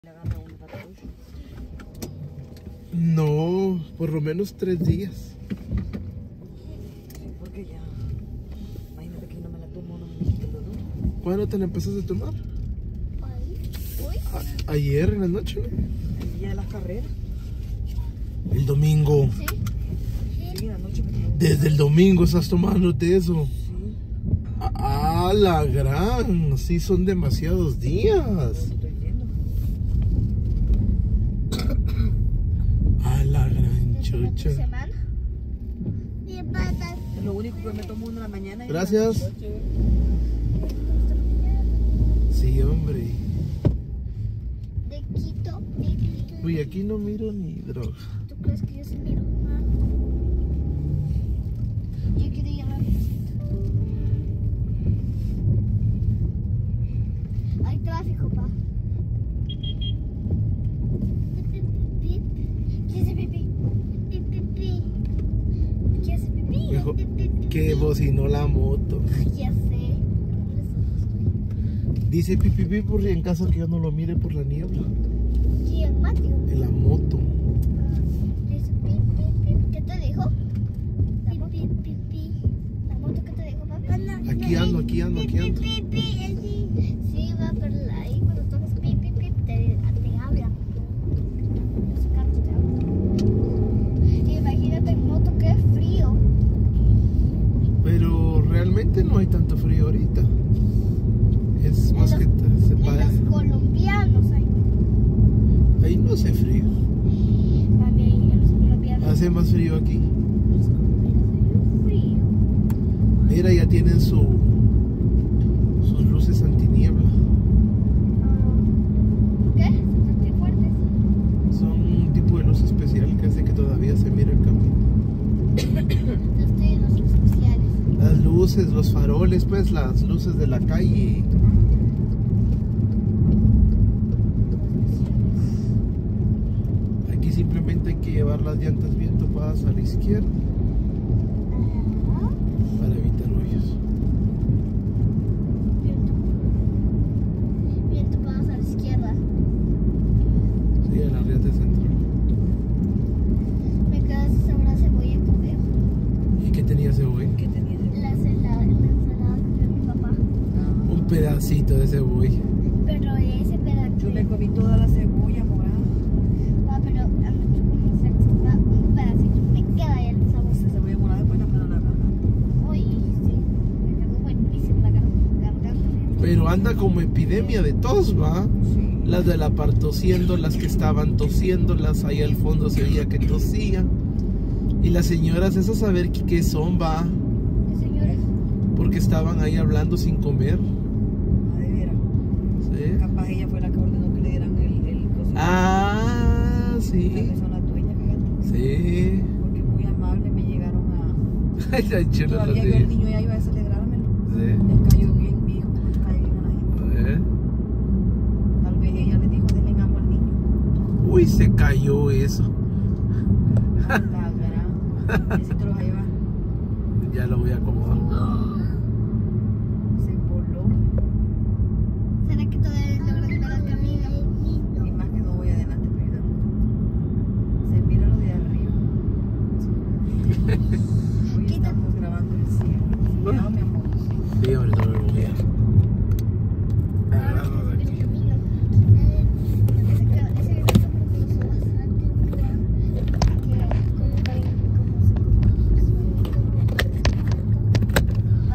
No, por lo menos 3 días. Sí, porque ya, imagínate que no me la tomo, no me quito el dolor. ¿Cuándo te la empezaste a tomar? ¿Hoy? Ayer en la noche, ¿no? El día de las carreras. El domingo. Sí. Sí, en la noche me tomé. Desde el domingo estás tomándote eso. Sí, Ah, la gran. Sí, son demasiados días. estoy viendo. Ah, la gran ¿Tu chucha. semana? ¿Qué pasa? Es lo único que me tomo una en la mañana. y Gracias. en la noche. Sí, hombre. De Quito. Uy, aquí no miro ni droga. ¿Tú crees que yo sí miro? Ah. Yo quiero ir a la fiesta. Hay tráfico, pa. ¿Qué hace pipí? Pipí. ¿Qué hace pipí? Mejor que bocinó la moto. Ya sé. Dice pipipi por si en caso que yo no lo mire por la niebla. ¿Quién, Mateo? En la moto. Dice pi, pi, pi. ¿Qué te dijo? Pi, pi, pi. ¿La moto qué te dijo, papi? Aquí ando. Pi, pi, sí, va, pero ahí cuando tocas pi, pi, pi, te habla. Los carros te hablan. Imagínate en moto que es frío. Pero realmente no hay tanto frío ahorita. Es más que se En para. los colombianos hay. Ahí no hace frío. Mami, en los colombianos. Hace más frío aquí. Los colombianos hay frío. Mira, ya tienen sus luces antiniebla. ¿Qué? ¿Son fuertes? Son un tipo de luz especial que hace que todavía se mire el camino. No estoy en los especiales. Las luces, los faroles, pues las luces de la calle. Aquí simplemente hay que llevar las llantas bien topadas a la izquierda para evitar hoyos. Bien topados a la izquierda. Sí, a la Riata Central. Me queda esa sabor a cebolla que veo. ¿Y qué tenía ese hoy? ¿Qué tenía de La ensalada que vio mi papá. Un pedacito de ese hoy. Pero ese pedazo. Yo me comí toda la cebolla morada. Ah, pero anoche como se extra un pedacito. Me queda ya el sabor. Esa cebolla morada después no me la agarra. Uy, sí. Me quedó buenísimo la garganta. Pero anda como epidemia de tos, ¿va? Sí. Las de la par tosiendo, las que estaban tosiendo, las ahí al fondo se veía que tosían. Y las señoras, esas a ver qué son, va. ¿Qué señores? Porque estaban ahí hablando sin comer. Ah, de veras. ¿Sí? Capaz ella fue la que ordenó que le dieran el cosito. Ah, Tal sí. vez son las dueñas, fíjate. Sí. Porque muy amables me llegaron a... Ay, tan chulo los Todavía yo el días. niño ya iba a celebrármelo. Sí. Les cayó bien, mi hijo, como les cae bien a la gente. Tal vez ella le dijo, denle agua al niño. Uy, se cayó eso. La gran. Necesito los va a llevar. Ya lo voy a acomodar. Se voló. ¿Será que todavía logran ver al camino? Y más que no voy adelante, pero se mira lo de arriba. Hoy Quita. estamos grabando el cielo. Cuidado, mi amor. Sí, ahorita lo voy a. Agarrarlo de El aquí. camino. Ese video porque lo subas bastante un lugar que como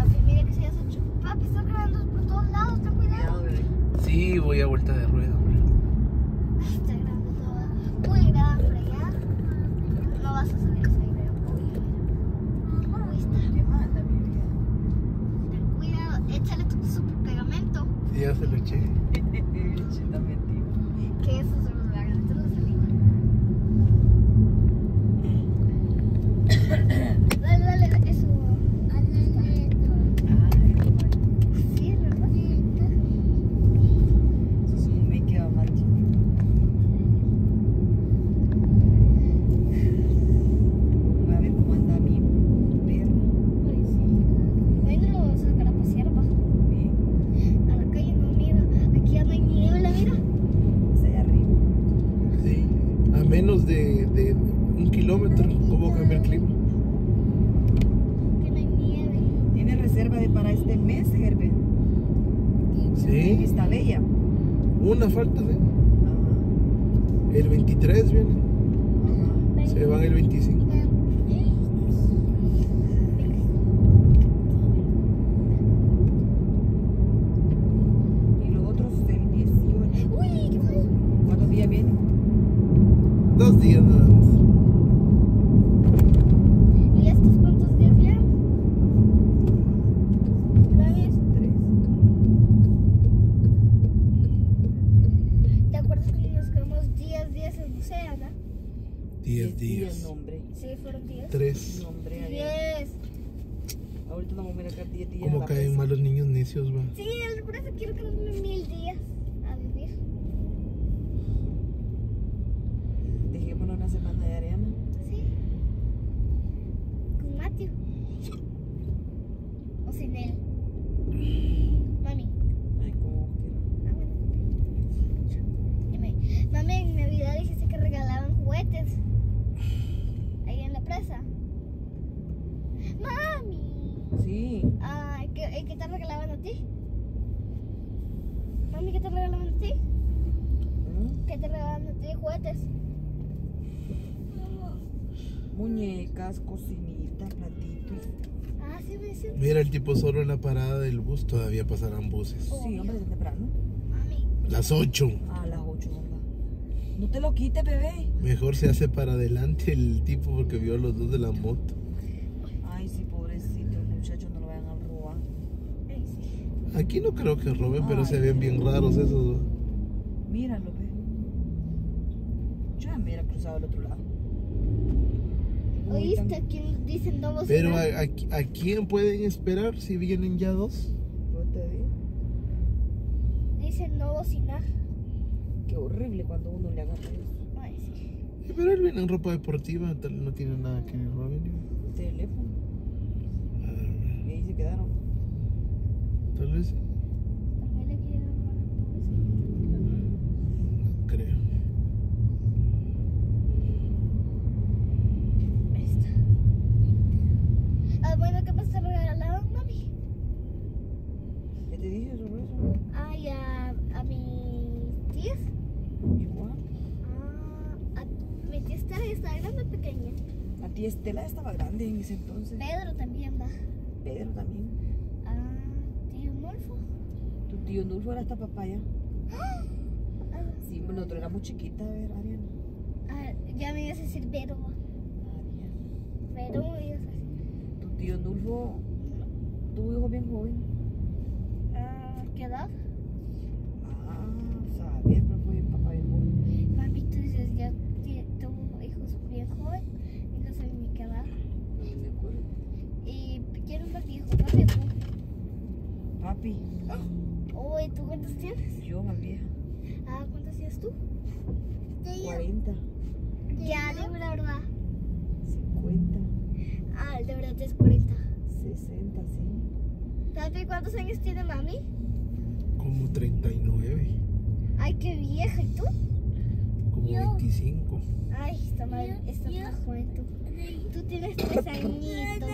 menos de 1 kilómetro, ¿cómo cambia el clima? Que no hay nieve. ¿Tiene reserva para este mes, Herbert? Sí, Está bella. una falta, ¿sí? Ajá. El 23 viene, Ajá. se van el 25. Y los otros el 18. Uy, ¿qué fue? ¿Cuántos días vienen? 2 días nada más. ¿Y estos cuántos días ya? ¿Sabes? 3. ¿Te acuerdas cuando nos quedamos 10 días en Océana? 10 días. Nombre. Sí, fueron 10. 3. Nombre. Ariana. 10. Ahorita no vamos a mirar 10 días. Como a la caen presa. mal los niños necios, va. Sí, por eso quiero quedarme 1000 días a vivir. Dejémonos una semana de Ariana. Sí. Con Matthew. O sin él. Mami. Ay, como quiera. Ah, bueno. Dime. Mami, en Navidad dijiste que regalaban juguetes. Ahí en la presa. Mami. Sí. Ah, ¿qué te regalaban a ti? Mami, ¿qué te regalaban a ti? ¿Mm? ¿Qué te regalaban a ti? Juguetes. Muñecas, cocinitas, platitos. Ah, sí, me dicen. Mira, el tipo solo en la parada del bus todavía pasarán buses. Sí, hombre, desde temprano. Mami. Las 8. A las 8, mamá. No te lo quites, bebé. Mejor se hace para adelante el tipo porque vio a los dos de la moto. Ay, sí, pobrecito, el muchacho no lo vayan a robar. Ay, sí. Aquí no creo que roben, pero Ay. se ven bien raros esos. Míralo, ve. Yo ya me hubiera cruzado al otro lado. ¿Oíste? Aquí dicen no Pero bocinar. ¿a quién pueden esperar si vienen ya 2? Yo te digo. Dicen no bocinar. Qué horrible cuando uno le agarra eso. Ay, sí. Pero él viene en ropa deportiva, tal vez no tiene nada que roben. El teléfono. Ah, Y ahí se quedaron. Tal vez sí, También le quieren robar a todos. no creo. Ahí está. Ah, bueno, ¿qué más te regalaban, mami? ¿Ya te dije sobre eso? Ay, a mis tías. Igual. Ah, a mi tía Estela estaba grande o pequeña. La tía Estela estaba grande en ese entonces. Pedro también va. Pedro también. Ah, tío Nolfo. Tu tío Nulfo era hasta papaya. Ah, Sí, nosotros éramos chiquitas, a ver, Ariana. ah, ya me ibas a decir Vero. Ariana. Vero me ibas a decir. Tu tío Nulfo tuvo hijo bien joven. Ah, ¿qué edad? Ah, sabía, pero fue papá bien joven. Mami, tú dices, ya tuvo hijos bien joven y no sé ni qué edad. No me acuerdo. Y quiero más viejo, papi, tú. Papi, Oh, ¿y tú cuántos tienes? yo más vieja. Ah, ¿cuántos tienes tú? 40, Ya, dime la verdad. 50, Ah, de verdad es 40. 60, sí. Papi, ¿cuántos años tiene mami? Como 39, Ay, qué vieja. ¿Y tú? como 25. Ay, está mal, está más joven tú. Tú tienes 3 añitos.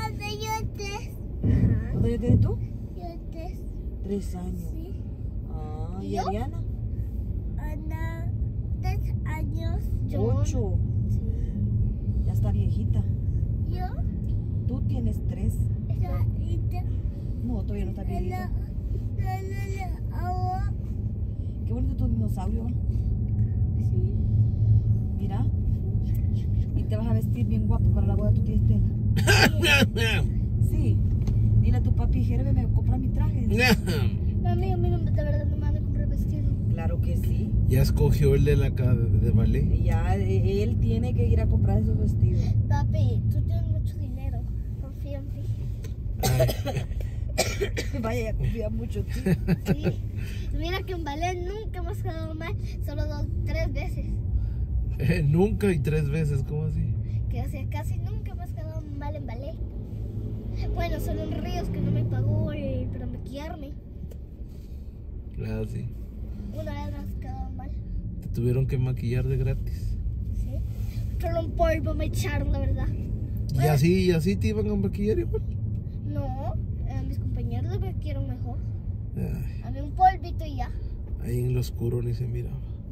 Ajá. ¿Cuántos años tienes tú? Yo 3. 3 años. Sí. Ah, ¿y ¿Yo? Ariana? Ana, 3 años. 8. Sí. Ya está viejita. Yo. Tú tienes 3. Yo. No, todavía no está viejita. Qué bonito tu dinosaurio. Sí. Mira. Y te vas a vestir bien guapo para la boda de tu tía Estela. Sí. Dile a tu papi Jerbe, me compra mi traje. Mami, a mí no, de verdad no me van a comprar vestido. Claro que sí. Ya escogió el de la de ballet. Ya él tiene que ir a comprar esos vestidos. Papi, tú tienes mucho dinero. Confía en mí. Vaya, ya confía mucho en ti. Sí. Mira que en ballet nunca hemos quedado mal. Solo 3 veces. Nunca y 3 veces, ¿cómo así? Que o sea, casi nunca hemos quedado mal en ballet. Bueno, solo en Ríos que no me pagó para maquillarme. Ah, sí. Una vez nos quedado mal. Te tuvieron que maquillar de gratis. Solo un polvo me echaron, la verdad. Y así te iban a maquillar igual. No, mis compañeros me maquillaron mejor. Ay, A mí un polvito y ya, ahí en lo oscuro ni se miraba.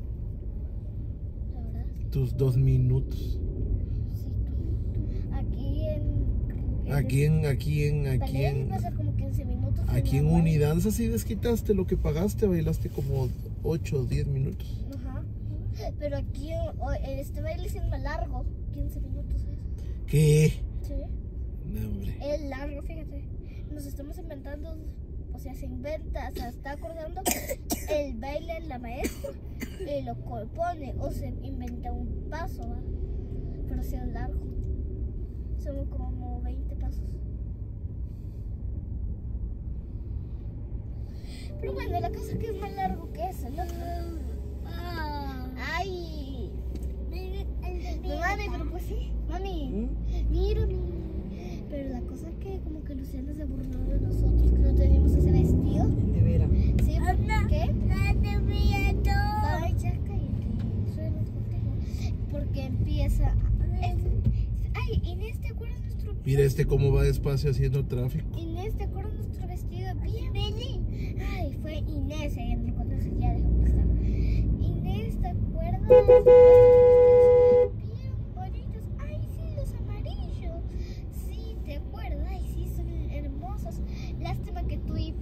la verdad. Tus 2 minutos. Sí, tú. Aquí También va a ser como 15 minutos. en Unidanza sí desquitaste lo que pagaste, bailaste como 8 o 10 minutos. Ajá. Pero aquí este baile es más largo, 15 minutos. ¿Sabes? ¿Qué? Sí. No, hombre. Es largo, fíjate. Nos estamos inventando, o sea, se inventa, se está acordando el baile la maestra y lo compone o se inventa un paso, ¿va? Pero sí es largo. Son como 20 pasos. Pero bueno, la cosa que es más largo que eso, ¿no? Ay. No, mami, pero pues sí. Mami, mira, pero la cosa es que como que Luciana se burló de nosotros, que no teníamos ese vestido. De veras. Sí, ¿por qué? Ay, ya cállate. Suena contigo. Porque empieza. Ay, Inés, ¿te acuerdas nuestro? Mira cómo va despacio haciendo tráfico. Inés, ¿te acuerdas nuestro vestido bien? Ay, fue Inés, ella me contó, ya dejó de estar. Inés, ¿te acuerdas? Bien bonitos. Ay, sí, los amarillos. Sí, ¿te acuerdas? Ay, sí, son hermosos. Lástima que tú, Billy,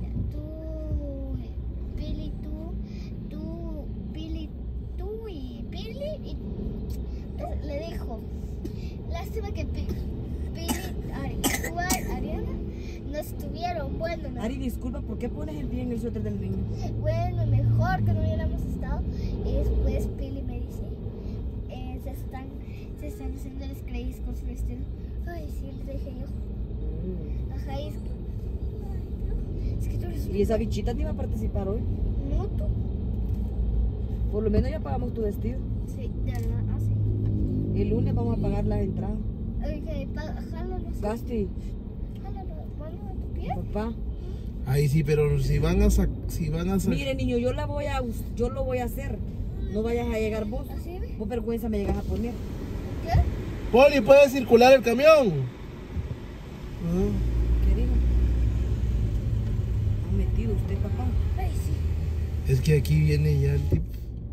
le dijo. Lástima que Ariana no estuvieron. Bueno, no. Ari, disculpa, ¿por qué pones el pie en el suéter del niño? Bueno, mejor que no hubiéramos estado. Y después Pili me dice, se están haciendo los crazy con su vestido. Ay, sí, le dije yo. Ajá, y es que tú eres ¿Y esa bichita te iba a participar hoy? no tú. Por lo menos ya pagamos tu vestido. Sí, de verdad, así. El lunes vamos a pagar las entradas. Oye, jálalo, sí. Basti, Jálalo, ponlo en tu pie. papá. Ahí sí, pero si van a sacar. Mire, niño, yo lo voy a hacer. No vayas a llegar vos. ¿Así ve? Vos vergüenza me llegas a poner. ¿Qué? Poli, ¿puede circular el camión? ¿Qué digo? ¿Ha metido usted, papá? Ay, sí. Es que aquí viene ya el tipo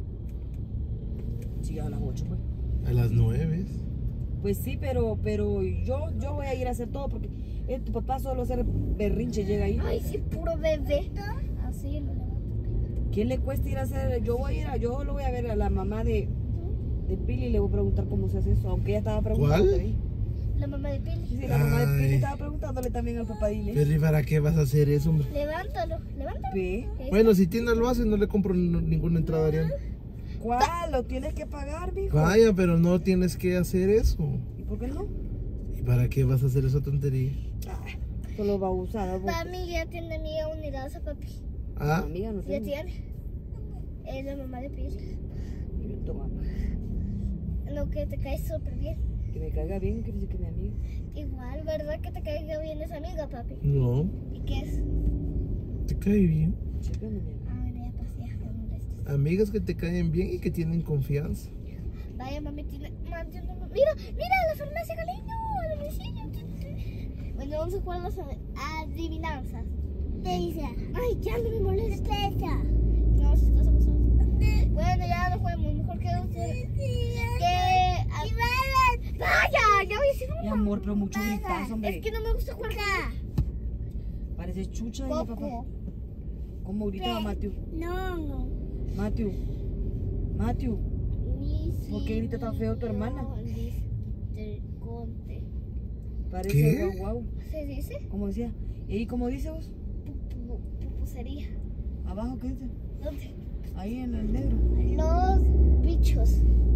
Sí, a las 8, pues. a las 9. Pues sí, pero yo voy a ir a hacer todo porque tu papá solo hacer berrinche llega ahí. Ay, sí, puro bebé. Así lo levanto. ¿Quién le cuesta ir a hacer? Yo lo voy a ver a la mamá de Pili y le voy a preguntar cómo se hace eso, aunque ella estaba preguntando. ¿Cuál? también. La mamá de Pili. Sí, la mamá de Pili Ay. estaba preguntándole también al papá Dile. Pero ¿y para qué vas a hacer eso, hombre? Levántalo. Ve. Bueno, si Tina lo hace, no le compro ninguna entrada a Ariana. ¿Cuál? Lo tienes que pagar, mijo. Vaya, pero no tienes que hacer eso. ¿Y por qué no? ¿Y para qué vas a hacer esa tontería? Solo va a usar. Mami ya tiene amiga unidad a papi. ¿Ah? Amiga, no sé. Ya tiene. Es la mamá de Pili. Toma, Lo que te cae súper bien. que me caiga bien, que dice que mi amiga. Igual, ¿verdad que te caiga bien esa amiga, papi? No, ¿Y qué es? te cae bien. Chécame, mi amiga. Ah, bueno, ya pasé, ya no molestes. Amigas que te caen bien y que tienen confianza. Vaya, mami tiene... Mira, la farmacia Galeño, el domicilio. Bueno, vamos a jugar las adivinanzas. ¿Qué dice? Ay, ya no me molesta. No, si estás abusando. Bueno, ya no juguemos, mejor que usted. Vaya, ya voy a decir Mi amor, pero mucho gritazo, hombre. Es que no me gusta jugar. Parece chucha ella, papá. Poco. ¿Cómo gritaba Matthew? No. Matthew. ¿Por qué grita tan feo tu hermana? Conte. Parece ¿Qué? guau. ¿Se dice? ¿Cómo decía? ¿Y cómo dice vos? Pupusería. ¿Abajo qué dice? ¿Dónde? Ahí en el negro. Los bichos.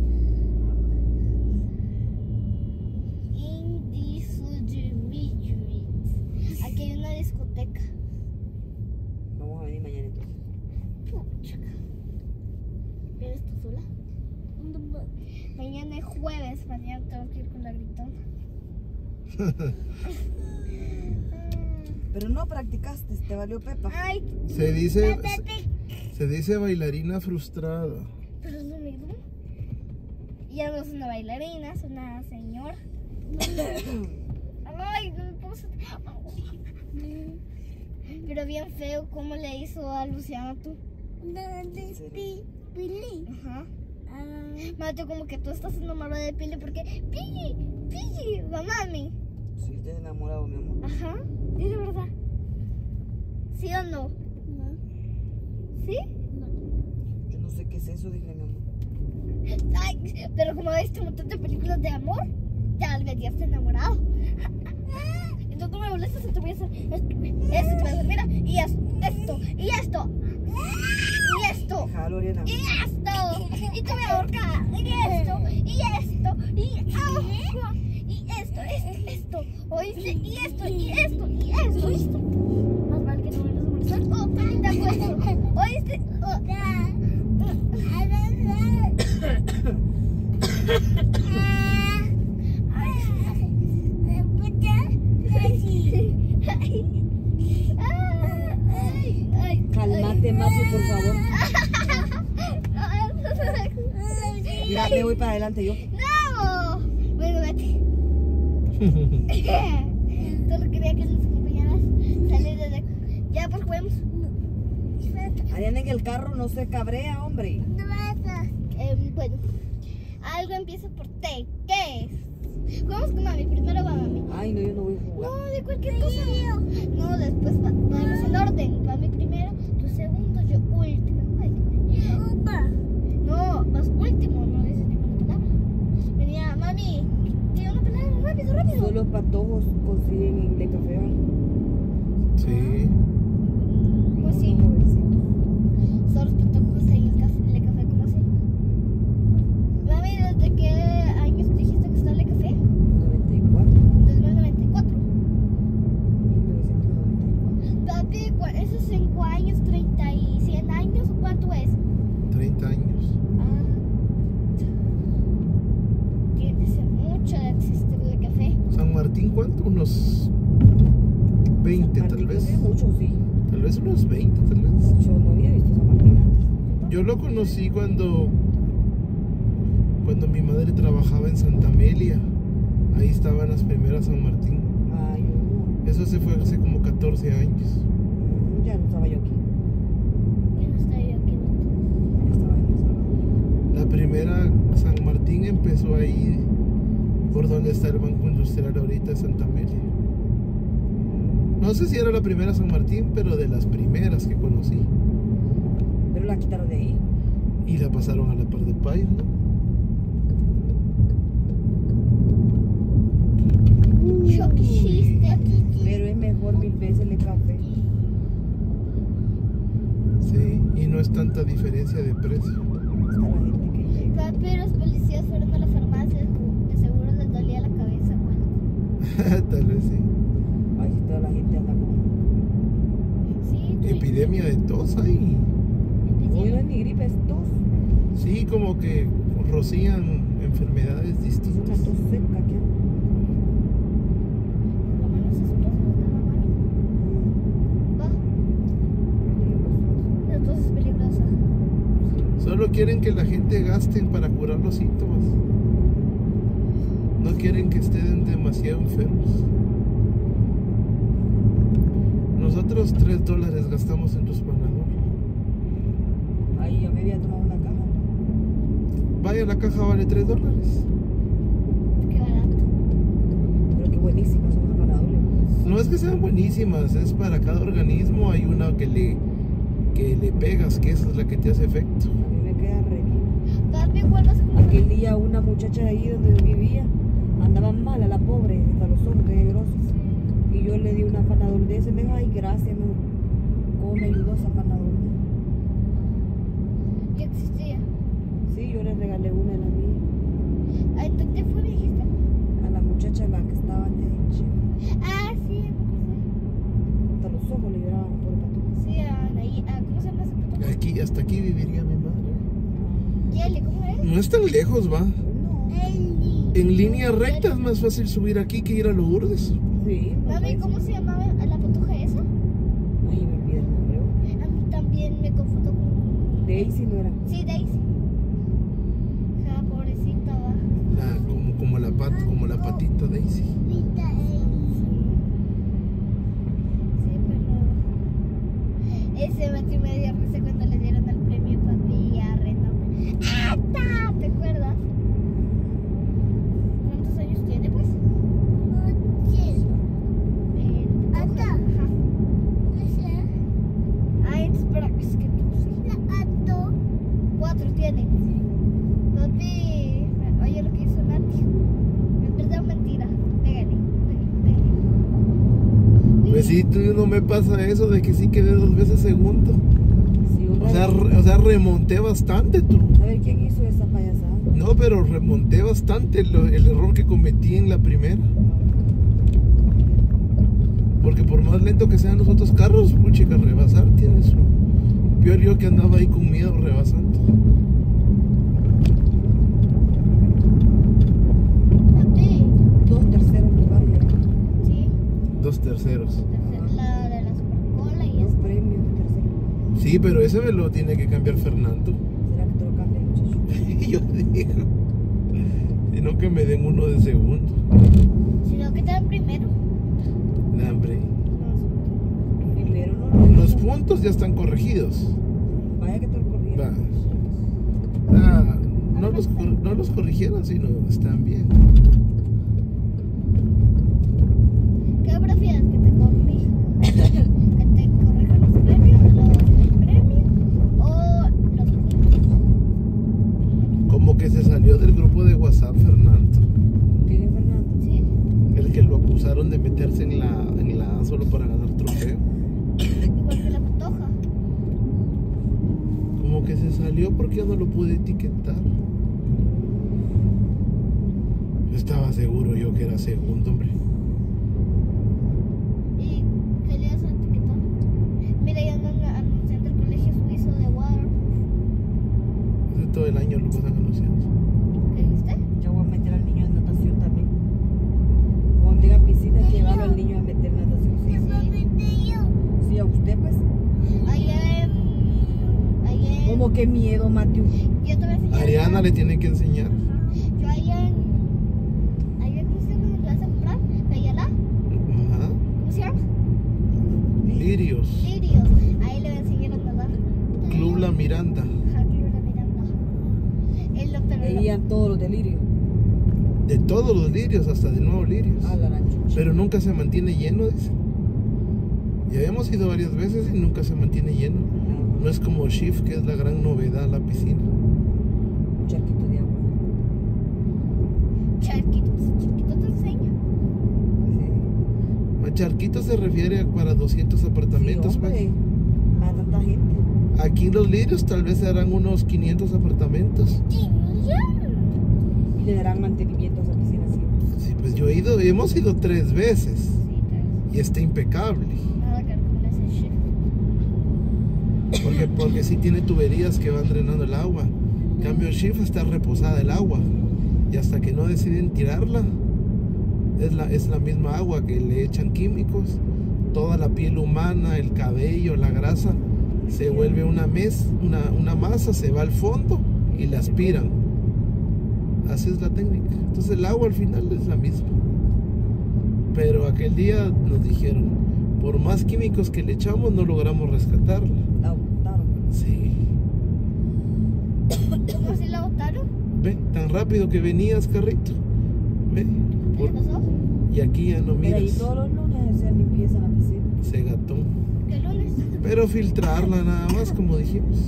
Aquí hay una discoteca. Vamos a venir mañana entonces. Pucha. ¿Vienes tú sola? Mañana es jueves, mañana tengo que ir con la gritona. Pero no practicaste, te valió pepa. Ay, Se dice bailarina frustrada. pero no me dio. Ya no es una bailarina, es una señora. Ay, no me puedo sentir. Pero bien feo cómo le hizo a Luciano tú. Pili. Ajá. Mateo, como que tú estás enamorada de Pili porque Pili, la mami. Sí, estás enamorado, mi amor. Ajá, es de verdad. ¿Sí o no? No. ¿Sí? No. Yo no sé qué es eso, dile, mi amor. Ay, pero como ves un montón de películas de amor, tal vez ya estás enamorado. Entonces no me molestas, te voy a hacer esto, mira, y esto, y esto. Y esto, Déjalo, Oriana. y esto, y te voy a ahorcar, y esto, y esto, y esto, oíste, y esto, oíste. Más vale que no me lo molestar. Oh, Pili, te acuerdo, oíste. Oh. Cálmate, Mazo, por favor. Mira, me voy para adelante yo. No. Bueno, vete. Solo quería que nos acompañaras salir desde... Ya, pues juguemos. Ariana en el carro no se cabrea, hombre. Bueno, algo empieza por T. ¿Qué es? Vamos con mami. Primero va mami. Ay, no, yo no voy a jugar. No, de cualquier cosa. No, después vamos en orden. Mami primero, tú segundo, yo último. No, vas último, no dices ninguna palabra. Venía, mami, di una palabra, rápido. Solo los patojos consiguen en Le Café. Sí. Pues sí. Solo los patojos ahí en Le Café, ¿cómo así? Mami, ¿desde qué años dijiste que está Le Café? 94. Desde el 94. 1994. Papi, ¿esos 5 años, 30 y 100 años? ¿Cuánto es? 30 años. Tiene que ser mucho de existir el café. San Martín, ¿cuánto? Unos 20 tal vez. Creo que mucho, sí. Tal vez unos 20 tal vez. Yo no había visto San Martín antes. Yo lo conocí cuando mi madre trabajaba en Santa Amelia. Ahí estaban las primeras San Martín. Ay, Eso se fue hace como 14 años. ya no estaba yo aquí. Yo no estoy aquí. Estaba en El Salvador. La primera San Martín empezó ahí por donde está el Banco Industrial ahorita de Santa Amelia. No sé si era la primera San Martín, pero de las primeras que conocí. Pero la quitaron de ahí. Y la pasaron a la par de Pais, ¿no? Yo quisiste. Pero es mejor 1000 veces el café. Sí, y no es tanta diferencia de precio. Hasta la gente que llega. Papi, los policías fueron a la farmacia. De seguro les dolía la cabeza. Bueno. Tal vez sí. Ay, si toda la gente anda con... Sí, tú. Epidemia de tos ahí. Hoy no es ni gripe, es tos. Sí, como que rocían enfermedades Es una distintas. tos seca que anda. Por lo menos eso no va. Va. Entonces es peligrosa. Solo quieren que la gente gaste para curar los síntomas. No quieren que estén demasiado enfermos. Nosotros $3 gastamos en los Panadol. Ay, yo me había tomado una caja. Vaya, la caja vale $3. Qué barato. Pero qué buenísimas son las Panadol. No es que sean buenísimas, es para cada organismo hay una que le pegas, que esa es la que te hace efecto. A mí me queda re bien. Papi, vuelvas a comer. Aquel día una muchacha de ahí donde yo vivía andaba mala, la pobre, hasta los ojos de grosos. Y yo le di una Panadol de ese, me dijo, ay, gracias, me dijo, ¿cómo me ayudó esa Panadol? Ya existía. Sí, yo le regalé una de la mía. Ay, ¿dónde fue, me dijiste? A la muchacha la que estaba antes en Chile. Ah, sí, me acordé. Hasta los ojos le lloraban por el pato. Sí, ahí, ¿cómo se llama ese puto? Aquí, hasta aquí viviría mi madre. Yeli, ¿cómo es? No es tan lejos, va. No. En línea recta es más fácil subir aquí que ir a Lourdes. Sí. Mami, ¿cómo se llamaba la patoja esa? Ay, me olvidé el nombre. A mí también me confundo con... Daisy no era. Sí, Daisy. Ja, pobrecita, va. como la patita Daisy. Linda, sí, pero ese Mati me dio risa cuando le dieron el premio papi a Renato. ¡Ata! ¿Te acuerdas? ¿Cuántos años tiene, pues? 8. ¡Ata! Ajá. Ay, espera, es que tú sí. 4 tiene. Papi, oye lo que hizo Nati. Es verdad o mentira. Pégale. Pues sí, tú no me pasa eso de que sí quedé 2 veces segundo. Sí, una O sea, remonté bastante tú. a ver quién hizo esa payasada. No, pero remonté bastante el error que cometí en la primera. Porque por más lento que sean los otros carros, puchica, rebasar tiene su... Peor yo que andaba ahí con miedo rebasando. Papi, 2 terceros lugar ya. sí. 2 terceros. La de la Supercola y 2 esta. premios de tercero. Sí, pero ese me lo tiene que cambiar Fernando. ¿Será que te lo cambia, muchacho? Yo digo. Sino que me den uno de segundo. Sino que te dan primero. Nah, hombre. Primero no lo Los hizo. puntos ya están corregidos. Vaya que te lo corrieron. Ah, no los corrigieron, sino están bien. ¿Qué prefieres? ¿Que te corrijan? ¿Que te corrijan los premios o los puntos? Como que se salió del grupo de WhatsApp Fernando. ¿Quién es Fernando? Sí. El que lo acusaron de meterse en la A solo para ganar trofeo. Igual que la Patoja. Como que se salió porque yo no lo pude etiquetar. Estaba seguro yo que era segundo, hombre. ¿Y qué le hace a etiquetar? Mira, ya andan anunciando el colegio suizo de Water. Hace todo el año lo pasan anunciando. ¿Qué dijiste? Yo voy a meter al niño en natación también. Cuando diga piscina, hay que llevarlo al niño a meter natación. Sí, sí, a usted pues. Allá en... Como que miedo, Mateo. Yo te voy a enseñar. Ariana le tiene que enseñar. Yo allá en... ¿cómo se llama? ¿Te vas a comprar? ¿Ayala? Ajá. ¿Cómo se llama? Lirios. Lirios. Ahí le voy a enseñar a nadar. Club La Miranda. Ajá, Club La Miranda. Él lo pero Veían todos los delirios. De todos los lirios, hasta de nuevo lirios. A la ranchucha. Pero nunca se mantiene lleno, dice. Ya hemos ido varias veces y nunca se mantiene lleno. No es como Shift, que es la gran novedad, la piscina. Un charquito de agua. Charquito te enseña. Sí. A Charquito se refiere a para 200 apartamentos. Sí, pues. hombre. Para tanta gente. Aquí en Los Lirios tal vez serán unos 500 apartamentos. Y le darán mantenimiento a esa piscina siempre. Sí, pues yo he ido, hemos ido 3 veces Sí, y está impecable. nada que ver con ese shift. Porque sí tiene tuberías que van drenando el agua. En cambio, el Shift está reposada el agua. Y hasta que no deciden tirarla, es la misma agua que le echan químicos. Toda la piel humana, el cabello, la grasa, se vuelve una masa, se va al fondo y la aspiran. Así es la técnica. Entonces el agua al final es la misma. Pero aquel día nos dijeron, por más químicos que le echamos, no logramos rescatarla. La botaron. Sí. ¿Cómo así la botaron? Ve, tan rápido que venías, carrito. Ve. ¿Qué pasó? Y aquí ya no Pero ahí miras. todos los lunes hacían limpieza en la piscina. Se gató. ¿Qué lunes? Pero filtrarla nada más, como dijimos.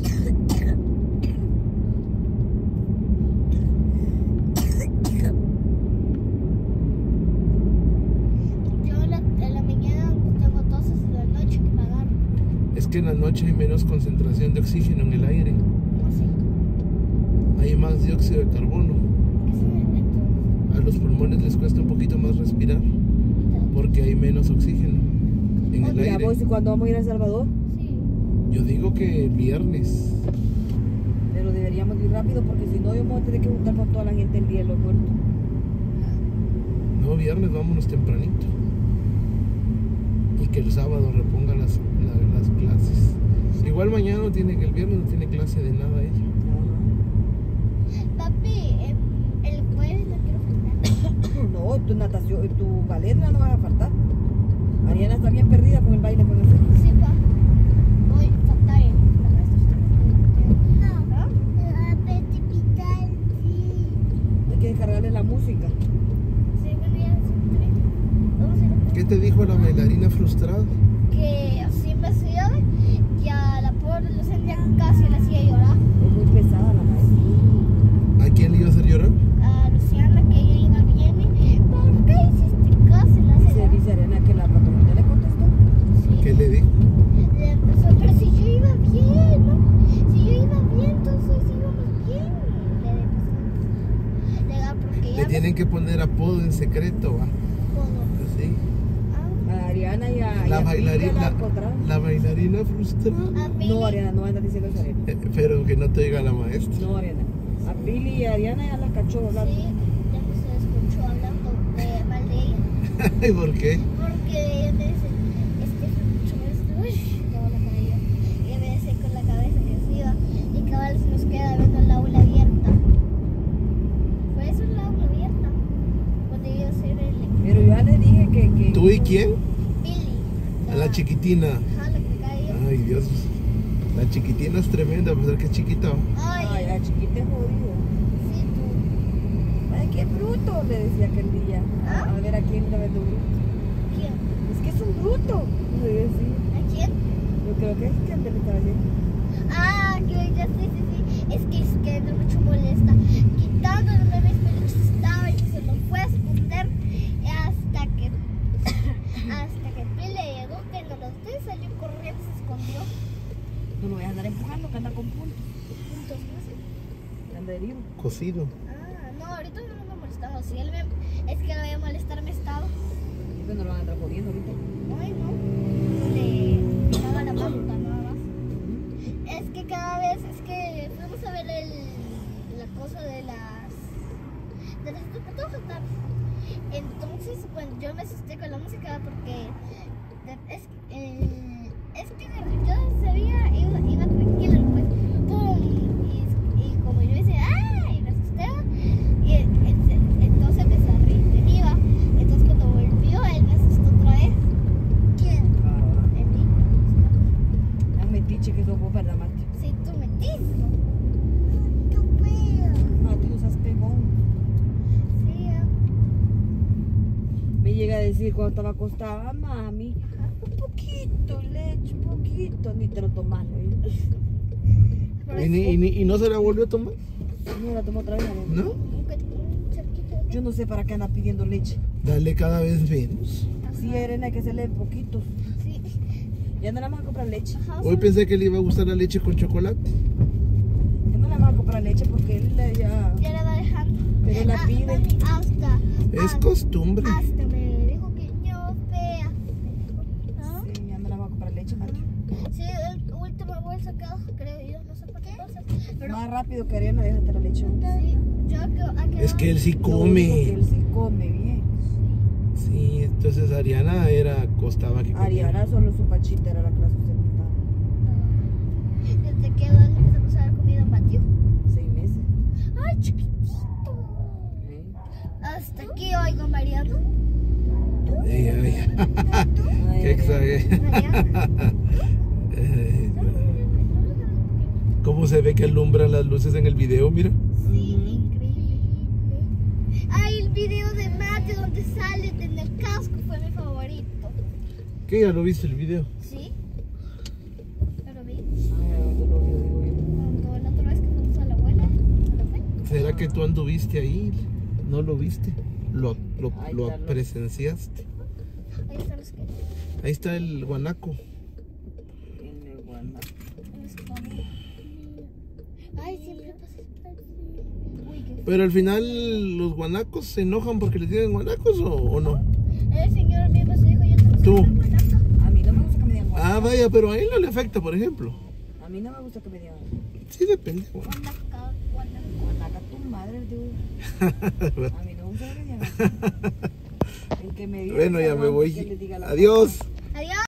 Yo en la mañana tengo toses y en la noche que me agarro. Es que en la noche hay menos concentración de oxígeno en el aire. ¿Cómo así? Hay más dióxido de carbono. ¿Qué se me A los pulmones les cuesta un poquito más respirar porque hay menos oxígeno en el Mira, aire. vos, ¿y cuándo vamos a ir a El Salvador? Sí. Yo digo que el viernes. Pero deberíamos ir rápido porque si no yo me voy a tener que juntar con toda la gente el día de los muertos. No, viernes vámonos tempranito. Y que el sábado reponga las clases. Igual mañana no tiene, el viernes no tiene clase de nada ella. Papi, el jueves no quiero faltar. No, tu natación, tu ballet no vas a faltar. Ariana está bien perdida con el baile con ese. Sí, pa. Hoy falta él. La maestra está no. ¿Ah? Precipitar, sí. Hay que descargarle la música. Sí, bueno, ya siempre. Vamos a ir a ¿Qué te dijo la bailarina frustrada? que así me hacía que a la pobre Luciana casi la hacía llorar. Es muy pesada la maestra. ¿A quién le iba a hacer llorar? A Luciana que ella iba bien y ¿por qué hiciste casi la hacía Se llorar? dice Ariana que la patronita le contestó. Sí. ¿Qué le dijo? Le empezó, pero si yo iba bien, ¿no? Si yo iba bien, entonces íbamos bien. Le empezó. Porque ya Le tienen que poner apodo en secreto, va. Así. A Ariana y a La y a Pili bailarina, la encontraron. la bailarina frustrada. A Pili. No, Ariana, no andas diciendo eso, Ariana. Pero que no te oiga la maestra. No, Ariana. A Pili y a Ariana ya las cachó hablando. Sí, ya que se escuchó hablando mal de ella. ¿Y por qué? Porque ella me dice, es que fue mucho esto, uy, toda la caída. Y ella me dice con la cabeza que se iba y cabal se nos queda viendo el aula abierta. Fue eso el aula abierta. Cuando iba a hacer el Pero yo ya le dije que ¿Tú y quién? Billy. A la chiquitina. Ajá, la que caía. Ay, Dios. La chiquitina es tremenda, a pesar que es chiquita. Ay, Ay, la chiquita es jodida. sí, tú. Ay, qué bruto, le decía aquel día. ¿Ah? A ver a quién le vende bruto. ¿Quién? Es que es un bruto. Le decía. ¿A quién? Yo creo que es que antes le estaba diciendo. Ah, que ya sí. Es que entra mucho molesta. Quitándome mis peluches estaba y se lo fue a esconder hasta que Pili llegó, que no los dio, salió corriendo y se escondió. No lo voy a andar empujando, que anda con puntos. Puntos, no sé. Anda herido. Cocido. Ah, no, ahorita no me ha molestado. Si él es que lo voy a molestar, me estaba. Eso no lo van a andar jodiendo ahorita. Ay, no. Le daba la pauta nada más. Es que cada vez, es que fuimos a ver la cosa de las patojas, ¿no? Entonces, bueno, yo me asusté con la música porque es que yo sabía, iba tranquila, pues, ¡pum! Y como yo decía, ¡ay! Me asusté, y entonces empecé a reír de Niva. Entonces cuando volvió, él me asustó otra vez. ¿Quién? Ah, El niño. es metiche que sos vos, ¿verdad, Mati? Sí, tú metiste. Tú pegas. Mati, no seas pegón. Sí, Me llega a decir cuando estaba acostada, mami, un poquito leche, un poquito, ni te lo tomas, ¿no? ¿Y no se la volvió a tomar? No la tomo otra vez, ¿No? un cerquito. Yo no sé para qué anda pidiendo leche. Dale cada vez menos. Sí, Arena, hay que hacerle poquitos. Sí. Ya no le vamos a comprar leche. Ajá, Hoy pensé que le iba a gustar la leche con chocolate. Ya no le vamos a comprar leche porque él ya... ya la va dejando. Pero la pide. Mami, Es costumbre. hasta me dijo que yo fea. ¿No? Sí, ya no le vamos a comprar leche, Mati. Sí, el último bolsa quedó, creo yo, no sé por qué cosas. Pero Más rápido que Arena, déjate la leche. sí, yo creo Es que él sí Lo único que come. él sí come bien. Sí, entonces Ariana costaba que comiera. Ariana solo su pachita era la que la sustentaba. desde que le empezamos a dar comida en patio. 6 meses. Ay, chiquitito. ¿Eh? Hasta aquí oigo Mariano. Ay, ay. Ay, Qué exagerado. Mariano. ¿Cómo se ve que alumbran las luces en el video? Mira. Sí, increíble. Ay, el video de Mate donde sale en el casco fue mi favorito. ¿Qué? ¿Ya lo viste el video? ¿Sí? ¿Lo vi? Ay, ¿dónde lo vio? Digo yo. Cuando la otra vez que fuimos a la abuela, ¿lo fue? ¿Será que tú anduviste ahí? ¿No lo viste? Lo Ahí está, presenciaste. Ahí están los que... Ahí está el guanaco. En el guanaco. los que- Ay, siempre pasa por aquí. Uy, qué... Pero al final los guanacos se enojan porque les digan guanacos o no. El señor mismo se dijo, yo te Tú. A mí no me gusta que me digan guanaco. Ah, vaya, pero a él no le afecta, por ejemplo. A mí no me gusta que me digan Sí, depende. Bueno. guanaca, tu madre, digo. A mí no me gusta que me digan así. El que me diga Bueno, ya me que le voy. diga la Adiós. Adiós.